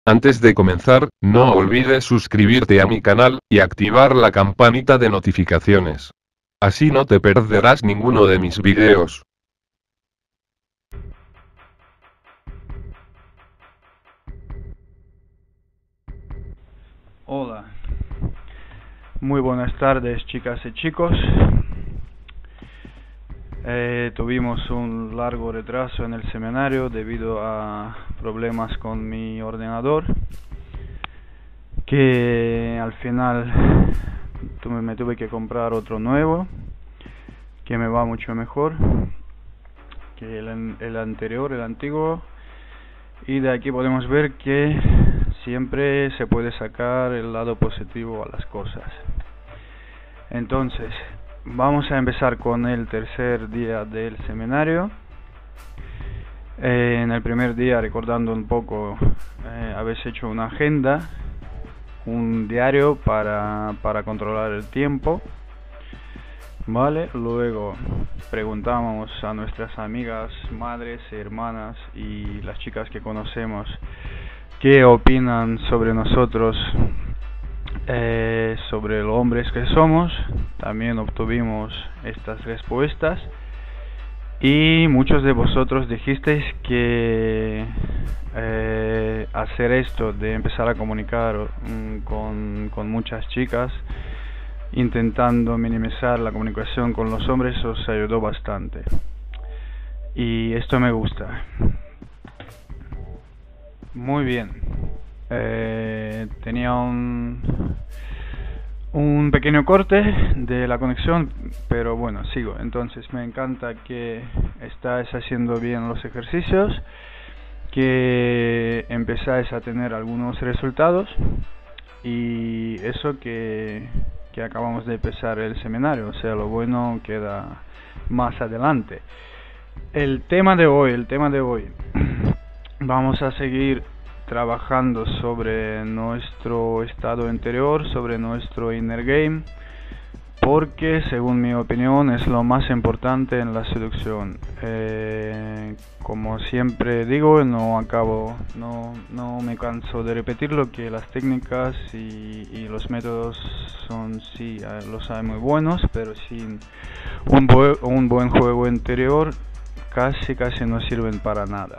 Antes de comenzar, no olvides suscribirte a mi canal, y activar la campanita de notificaciones. Así no te perderás ninguno de mis videos. Hola, muy buenas tardes chicas y chicos. Tuvimos un largo retraso en el seminario debido a problemas con mi ordenador, que al final me tuve que comprar otro nuevo, que me va mucho mejor que el anterior, el antiguo. Y de aquí podemos ver que siempre se puede sacar el lado positivo a las cosas. Entonces, vamos a empezar con el tercer día del seminario. En el primer día, recordando un poco, habéis hecho una agenda, un diario para controlar el tiempo. Vale, luego preguntamos a nuestras amigas, madres, hermanas y las chicas que conocemos qué opinan sobre nosotros, sobre los hombres que somos. También obtuvimos estas respuestas y muchos de vosotros dijisteis que hacer esto de empezar a comunicar con muchas chicas, intentando minimizar la comunicación con los hombres, os ayudó bastante, y esto me gusta. Muy bien. Tenía un pequeño corte de la conexión, pero bueno, sigo. Entonces me encanta que estáis haciendo bien los ejercicios, que empezáis a tener algunos resultados, y eso que acabamos de empezar el seminario, o sea, lo bueno queda más adelante. El tema de hoy vamos a seguir trabajando sobre nuestro estado interior, sobre nuestro inner game, porque según mi opinión es lo más importante en la seducción. Como siempre digo, no me canso de repetirlo, que las técnicas y los métodos son, sí, los hay muy buenos, pero sin un buen juego interior casi no sirven para nada.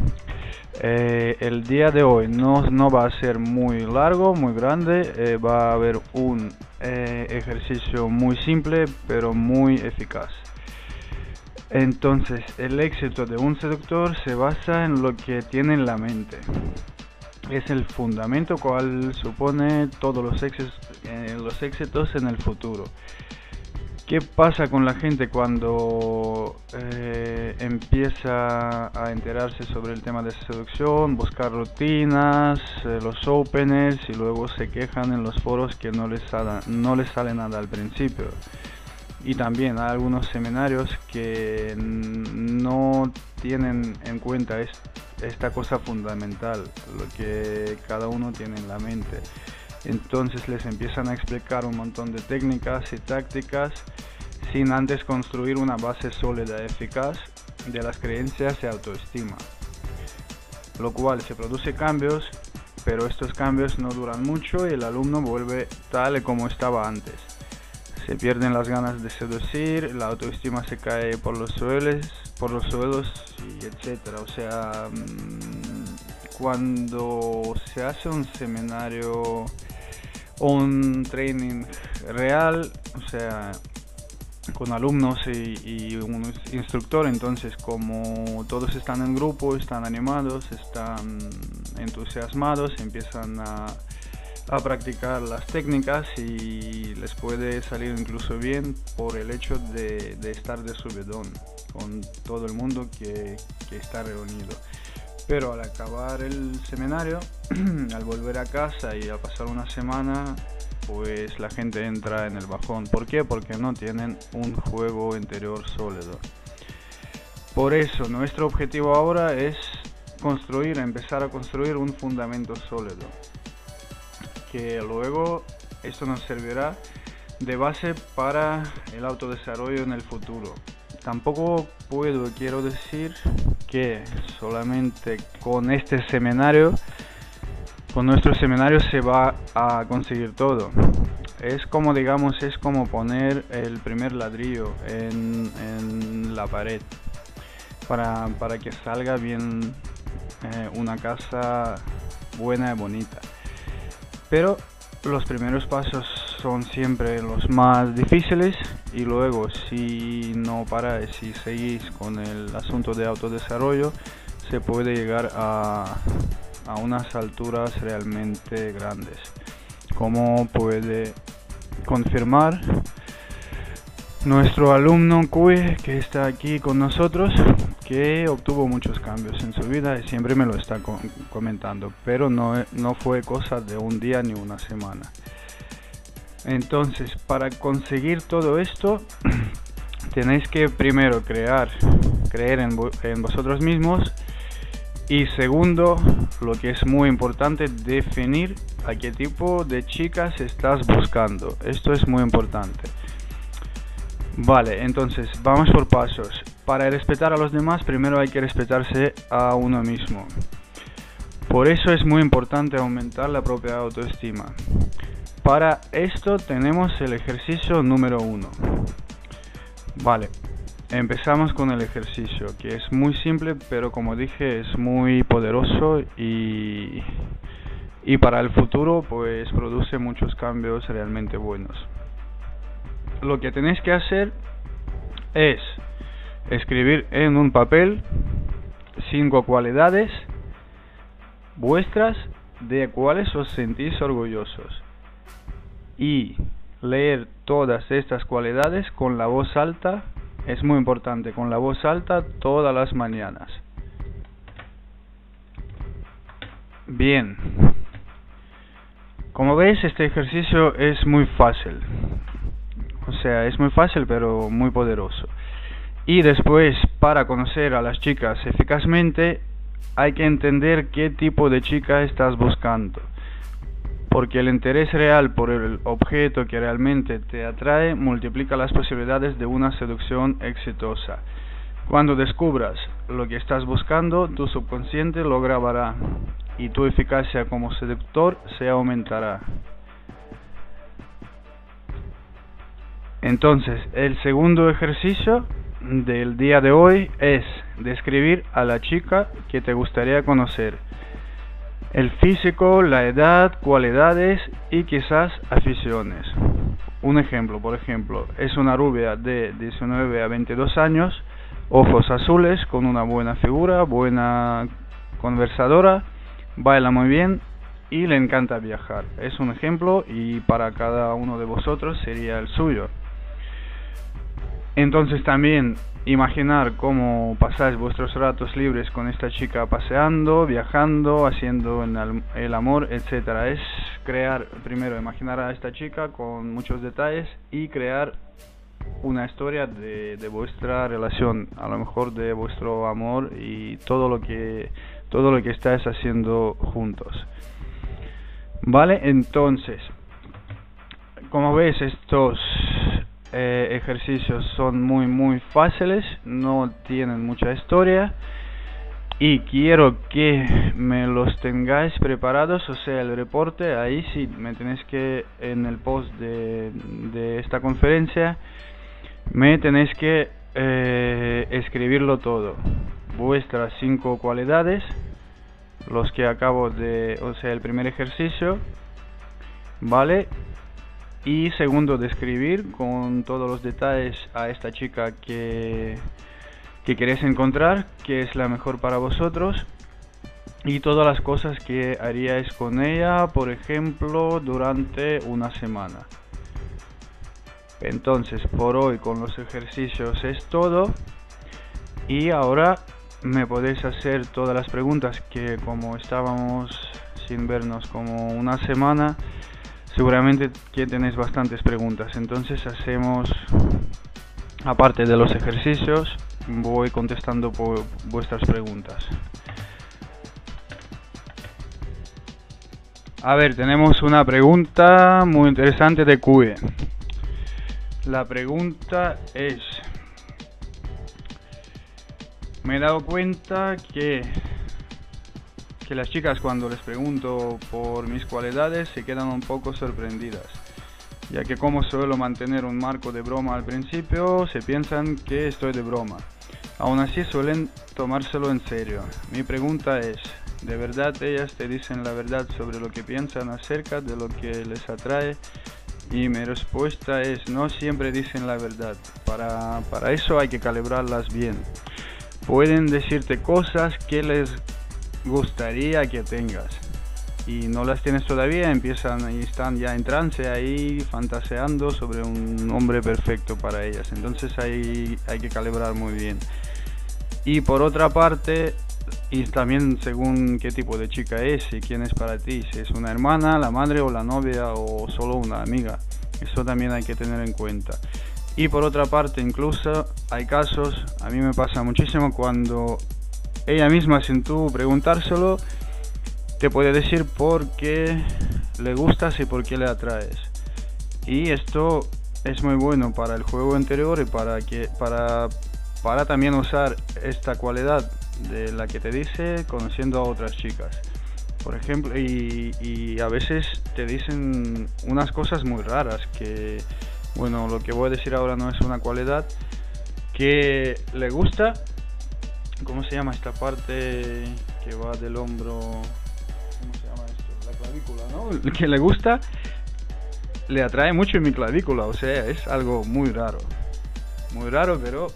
El día de hoy no va a ser muy largo, muy grande. Va a haber un ejercicio muy simple pero muy eficaz. Entonces, el éxito de un seductor se basa en lo que tiene en la mente. Es el fundamento cual supone todos los éxitos en el futuro. ¿Qué pasa con la gente cuando empieza a enterarse sobre el tema de seducción, buscar rutinas, los openers, y luego se quejan en los foros que no les sale nada al principio? Y también hay algunos seminarios que no tienen en cuenta esta cosa fundamental, lo que cada uno tiene en la mente. Entonces les empiezan a explicar un montón de técnicas y tácticas sin antes construir una base sólida y eficaz de las creencias y autoestima, lo cual se produce cambios, pero estos cambios no duran mucho y el alumno vuelve tal y como estaba antes. Se pierden las ganas de seducir, la autoestima se cae por los suelos, y etcétera. O sea, cuando se hace un seminario o un training real, o sea, con alumnos y un instructor, entonces como todos están en grupo, están animados, están entusiasmados, empiezan a practicar las técnicas y les puede salir incluso bien por el hecho de estar de subidón con todo el mundo que está reunido. Pero al acabar el seminario, al volver a casa y al pasar una semana, pues la gente entra en el bajón. ¿Por qué? Porque no tienen un juego interior sólido. Por eso nuestro objetivo ahora es empezar a construir un fundamento sólido, que luego esto nos servirá de base para el autodesarrollo en el futuro. Tampoco quiero decir que solamente con este seminario con nuestro seminario se va a conseguir todo. Es como, digamos, es como poner el primer ladrillo en la pared para que salga bien una casa buena y bonita. Pero los primeros pasos son siempre los más difíciles, y luego si no paráis y seguís con el asunto de autodesarrollo, se puede llegar a unas alturas realmente grandes, como puede confirmar nuestro alumno Cue, que está aquí con nosotros, que obtuvo muchos cambios en su vida y siempre me lo está comentando, pero no fue cosa de un día ni una semana. Entonces, para conseguir todo esto, tenéis que primero creer en vosotros mismos, y segundo, lo que es muy importante, definir a qué tipo de chicas estás buscando. Esto es muy importante. Vale, entonces vamos por pasos. Para respetar a los demás, primero hay que respetarse a uno mismo. Por eso es muy importante aumentar la propia autoestima. Para esto tenemos el ejercicio número 1. Vale, empezamos con el ejercicio, que es muy simple, pero como dije, es muy poderoso y para el futuro pues produce muchos cambios realmente buenos. Lo que tenéis que hacer es escribir en un papel 5 cualidades vuestras de cuáles os sentís orgullosos, y leer todas estas cualidades con la voz alta. Es muy importante, con la voz alta todas las mañanas. Bien, como veis, este ejercicio es muy fácil. O sea, es muy fácil pero muy poderoso. Y después, para conocer a las chicas eficazmente, hay que entender qué tipo de chica estás buscando, porque el interés real por el objeto que realmente te atrae multiplica las posibilidades de una seducción exitosa. Cuando descubras lo que estás buscando, tu subconsciente lo grabará y tu eficacia como seductor se aumentará. Entonces, el segundo ejercicio del día de hoy es describir a la chica que te gustaría conocer. El físico, la edad, cualidades y quizás aficiones. Un ejemplo, por ejemplo, es una rubia de 19 a 22 años, ojos azules, con una buena figura, buena conversadora, baila muy bien y le encanta viajar. Es un ejemplo y para cada uno de vosotros sería el suyo. Entonces también imaginar cómo pasáis vuestros ratos libres con esta chica, paseando, viajando, haciendo el amor, etcétera. Es crear, primero imaginar a esta chica con muchos detalles y crear una historia de vuestra relación, a lo mejor de vuestro amor y todo lo que estáis haciendo juntos. Vale, entonces, como veis, estos ejercicios son muy fáciles, no tienen mucha historia, y quiero que me los tengáis preparados. O sea, el reporte, ahí sí me tenéis que, en el post de esta conferencia, me tenéis que escribirlo todo, vuestras 5 cualidades, los que acabo de, o sea, el primer ejercicio, vale. Y segundo, describir con todos los detalles a esta chica que queréis encontrar, que es la mejor para vosotros, y todas las cosas que haríais con ella, por ejemplo, durante una semana. Entonces, por hoy con los ejercicios es todo, y ahora me podéis hacer todas las preguntas, que como estábamos sin vernos como una semana, seguramente que tenéis bastantes preguntas. Entonces hacemos, aparte de los ejercicios, voy contestando por vuestras preguntas. A ver, tenemos una pregunta muy interesante de Cue. La pregunta es: me he dado cuenta que que las chicas cuando les pregunto por mis cualidades se quedan un poco sorprendidas, ya que como suelo mantener un marco de broma al principio, se piensan que estoy de broma. Aún así suelen tomárselo en serio. Mi pregunta es, ¿de verdad ellas te dicen la verdad sobre lo que piensan acerca de lo que les atrae? Y mi respuesta es, no siempre dicen la verdad. Para eso hay que calibrarlas bien. Pueden decirte cosas que les gustaría que tengas y no las tienes todavía, empiezan y están ya en trance ahí fantaseando sobre un hombre perfecto para ellas. Entonces hay que calibrar muy bien. Y por otra parte, y también según qué tipo de chica es y quién es para ti, si es una hermana, la madre o la novia o solo una amiga, eso también hay que tener en cuenta. Y por otra parte, incluso hay casos, a mí me pasa muchísimo cuando ella misma sin tú preguntárselo te puede decir por qué le gustas y por qué le atraes. Y esto es muy bueno para el juego anterior y para también usar esta cualidad de la que te dice conociendo a otras chicas. Por ejemplo, y a veces te dicen unas cosas muy raras que, bueno, lo que voy a decir ahora no es una cualidad, que le gusta. ¿Cómo se llama esta parte que va del hombro? ¿Cómo se llama esto? La clavícula, ¿no? El que le gusta, le atrae mucho en mi clavícula, o sea, es algo muy raro. Muy raro, pero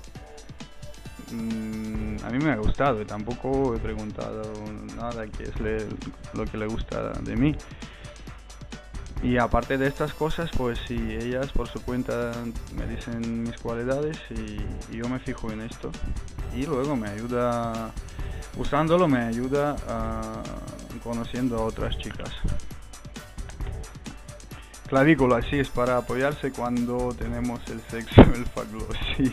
a mí me ha gustado y tampoco he preguntado nada que es lo que le gusta de mí. Y aparte de estas cosas, pues si ellas por su cuenta me dicen mis cualidades y yo me fijo en esto. Y luego me ayuda, usándolo me ayuda conociendo a otras chicas. Clavícula, sí, es para apoyarse cuando tenemos el sexo, el faglo, sí.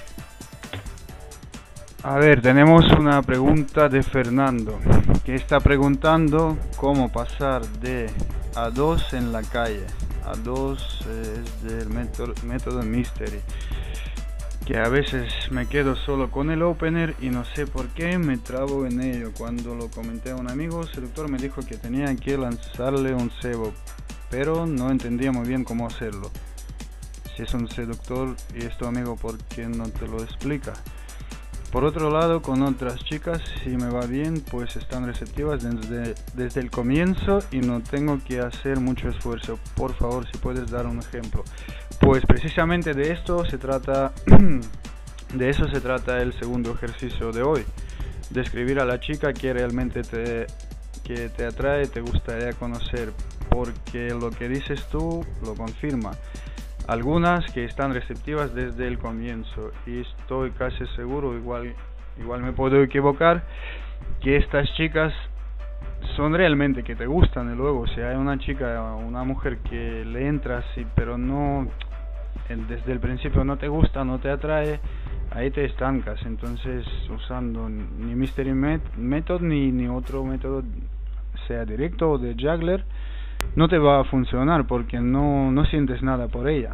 A ver, tenemos una pregunta de Fernando, que está preguntando cómo pasar de A2 en la calle. A2 es del método Mystery, que a veces me quedo solo con el opener y no sé por qué me trabo en ello. Cuando lo comenté a un amigo, el seductor me dijo que tenía que lanzarle un cebo, pero no entendía muy bien cómo hacerlo. Si es un seductor y es tu amigo, ¿por qué no te lo explica? Por otro lado, con otras chicas, si me va bien, pues están receptivas desde el comienzo y no tengo que hacer mucho esfuerzo. Por favor, si puedes dar un ejemplo. Pues precisamente de esto se trata, de eso se trata el segundo ejercicio de hoy. Describir a la chica que realmente te atrae, te gustaría conocer, porque lo que dices tú lo confirma. Algunas que están receptivas desde el comienzo y estoy casi seguro, igual me puedo equivocar, que estas chicas son realmente que te gustan. Y luego si hay una chica, una mujer que le entras pero no, desde el principio no te gusta, no te atrae, ahí te estancas. Entonces usando ni Mystery Method ni otro método, sea directo o de juggler, no te va a funcionar porque no sientes nada por ella.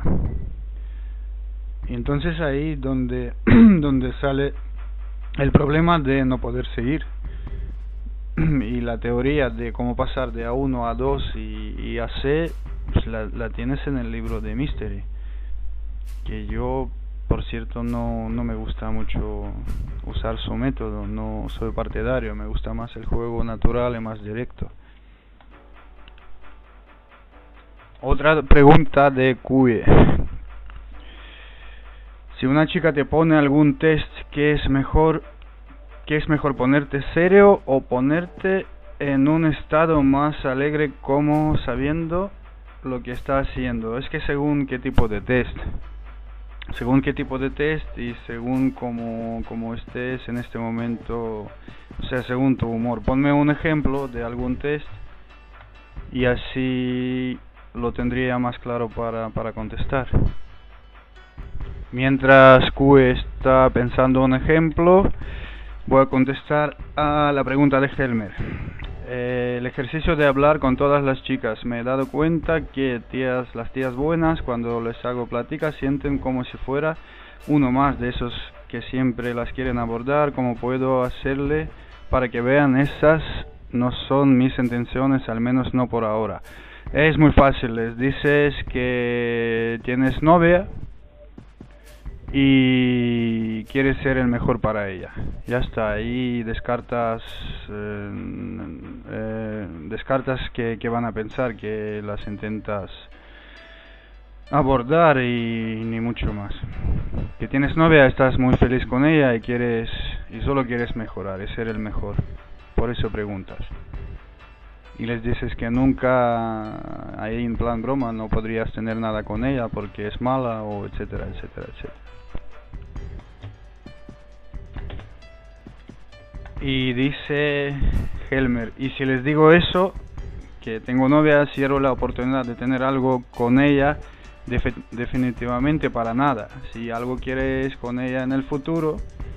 Y entonces ahí donde sale el problema de no poder seguir. Y la teoría de cómo pasar de A1 a A2 y a C, pues la tienes en el libro de Mystery, que yo por cierto no me gusta mucho usar su método, no soy partidario, me gusta más el juego natural y más directo. Otra pregunta de QE. Si una chica te pone algún test, ¿qué es mejor ponerte serio o ponerte en un estado más alegre, como sabiendo lo que está haciendo? Es que según qué tipo de test. Según qué tipo de test y según cómo estés en este momento, o sea, según tu humor. Ponme un ejemplo de algún test y así lo tendría más claro para contestar. Mientras Q está pensando un ejemplo, voy a contestar a la pregunta de Helmer. El ejercicio de hablar con todas las chicas. Me he dado cuenta que las tías buenas, cuando les hago pláticas, sienten como si fuera uno más de esos que siempre las quieren abordar. ¿Cómo puedo hacerle para que vean esas no son mis intenciones, al menos no por ahora. Es muy fácil, les dices que tienes novia y quieres ser el mejor para ella. Ya está, ahí descartas que van a pensar que las intentas abordar y ni mucho más. Que tienes novia, estás muy feliz con ella y solo quieres mejorar, es ser el mejor. Por eso preguntas. Y les dices que nunca, ahí en plan broma, no podrías tener nada con ella porque es mala o etcétera, etcétera, etcétera. Y dice Helmer, y si les digo eso, que tengo novia, cierro la oportunidad de tener algo con ella, definitivamente para nada. Si algo quieres con ella en el futuro,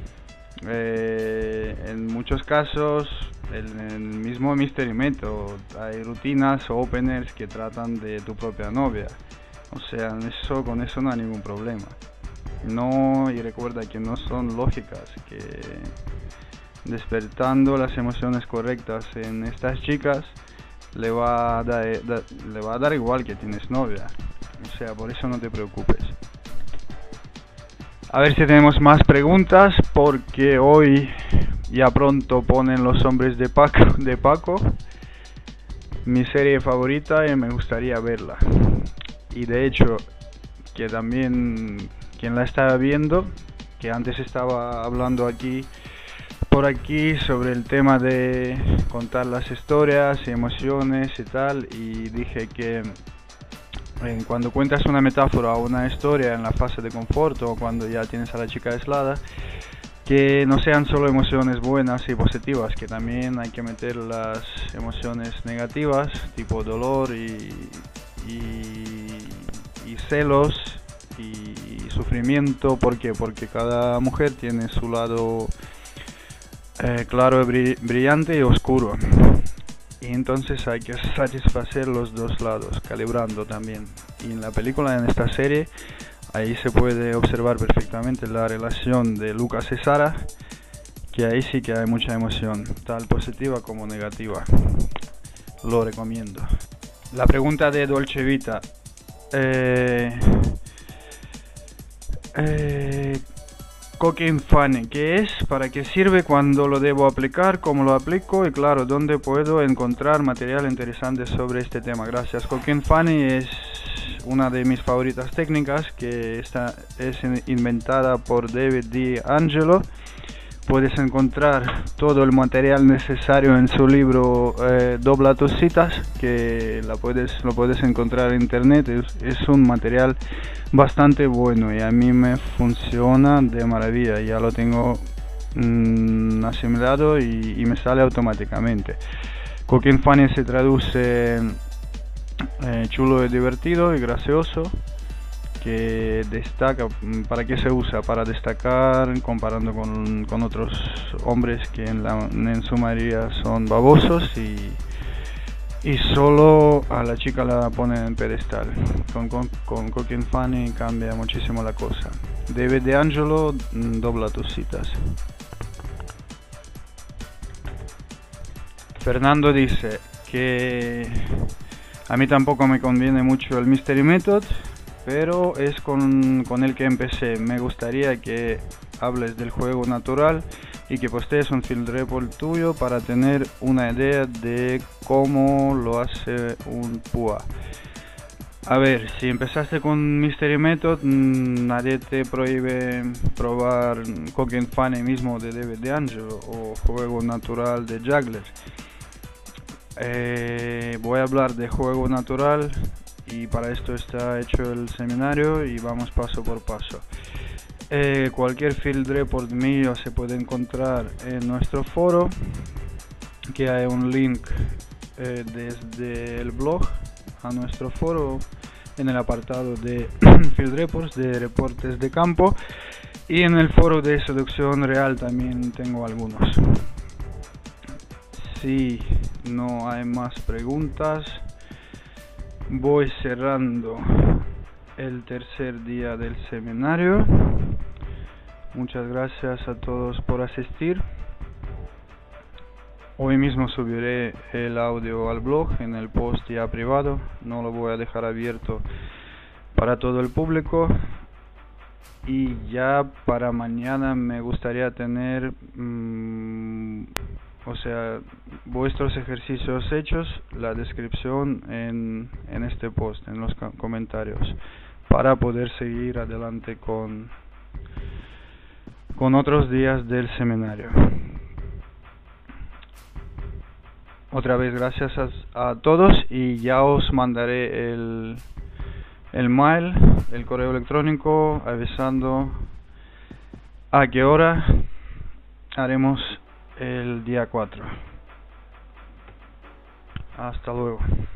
en muchos casos, en el mismo Mystery Method, hay rutinas o openers que tratan de tu propia novia. O sea, con eso no hay ningún problema. No, y recuerda que no son lógicas, que despertando las emociones correctas en estas chicas le va a dar igual que tienes novia. O sea, por eso no te preocupes. A ver si tenemos más preguntas, porque hoy ya pronto ponen Los Hombres de Paco, mi serie favorita, y me gustaría verla. Y de hecho, que también quien la estaba viendo, que antes estaba hablando por aquí sobre el tema de contar las historias y emociones y tal, y dije que cuando cuentas una metáfora o una historia en la fase de confort o cuando ya tienes a la chica aislada, que no sean solo emociones buenas y positivas, que también hay que meter las emociones negativas, tipo dolor y celos y sufrimiento. ¿Por qué? Porque cada mujer tiene su lado claro, brillante y oscuro, y entonces hay que satisfacer los dos lados, calibrando también. Y en la película, en esta serie, ahí se puede observar perfectamente la relación de Lucas y Sara, que ahí sí que hay mucha emoción, tal positiva como negativa. Lo recomiendo. La pregunta de Dolce Vita. Cooking Funny, ¿qué es? ¿Para qué sirve? ¿Cuándo lo debo aplicar? ¿Cómo lo aplico? Y claro, ¿dónde puedo encontrar material interesante sobre este tema? Gracias. Cooking Funny es una de mis favoritas técnicas, que es inventada por David D'Angelo. Puedes encontrar todo el material necesario en su libro Dobla tus citas, que lo puedes encontrar en internet. Es un material bastante bueno y a mí me funciona de maravilla. Ya lo tengo asimilado y me sale automáticamente. Cooking Funny se traduce chulo y divertido y gracioso, que destaca. ¿Para qué se usa? Para destacar comparando con otros hombres que en su mayoría son babosos y solo a la chica la ponen en pedestal. Con Cooking Funny cambia muchísimo la cosa. David D'Angelo, Dobla tus citas. Fernando dice que a mí tampoco me conviene mucho el Mystery Method, pero es con el que empecé. Me gustaría que hables del juego natural y que postees un field report tuyo para tener una idea de cómo lo hace un PUA. A ver, si empezaste con Mystery Method, nadie te prohíbe probar Cooking Funny mismo de David D'Angelo o juego natural de Juggler. Voy a hablar de juego natural, y para esto está hecho el seminario y vamos paso por paso. Cualquier field report mío se puede encontrar en nuestro foro, que hay un link desde el blog a nuestro foro en el apartado de field reports, de reportes de campo, y en el foro de seducción real también tengo algunos. Si no hay más preguntas, voy cerrando el tercer día del seminario. Muchas gracias a todos por asistir Hoy mismo subiré el audio al blog en el post ya privado, no lo voy a dejar abierto para todo el público. Y ya para mañana me gustaría tener o sea, vuestros ejercicios hechos, la descripción en este post, en los comentarios, para poder seguir adelante con otros días del seminario. Otra vez gracias a todos, y ya os mandaré el mail, el correo electrónico, avisando a qué hora haremos el día 4. Hasta luego.